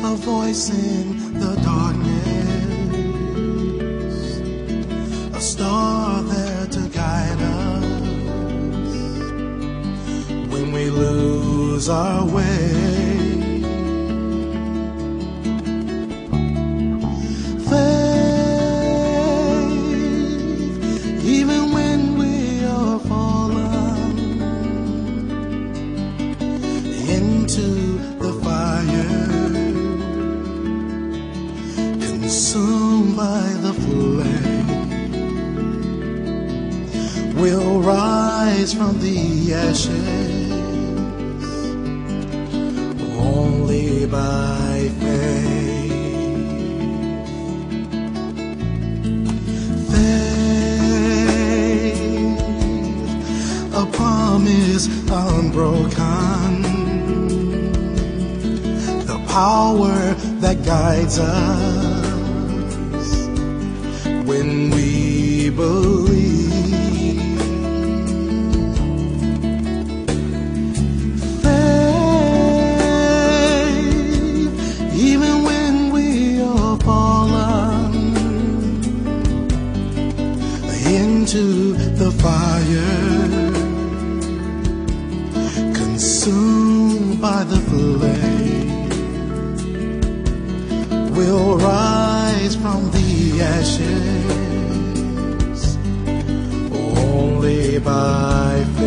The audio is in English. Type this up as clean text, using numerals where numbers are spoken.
a voice in the darkness, a star there to guide us when we lose our way. Faith, even when we are fallen into the fire, consumed by the flame, we'll rise from the ashes only by faith. Faith, a promise unbroken, the power that guides us when we believe. Faith, even when we are fallen into the fire, consumed by the flame, we'll rise from the ashes only by faith.